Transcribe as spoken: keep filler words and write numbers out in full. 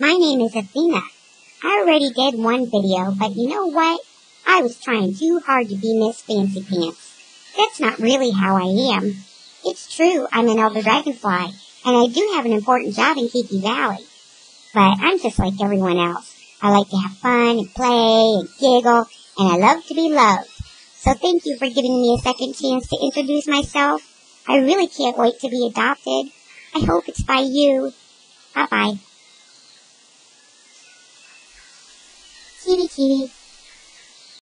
My name is Athena. I already did one video, but you know what? I was trying too hard to be Miss Fancy Pants. That's not really how I am. It's true, I'm an elder dragonfly, and I do have an important job in Kiki Valley. But I'm just like everyone else. I like to have fun and play and giggle, and I love to be loved. So thank you for giving me a second chance to introduce myself. I really can't wait to be adopted. I hope it's by you. Bye-bye. Chibi Chibi.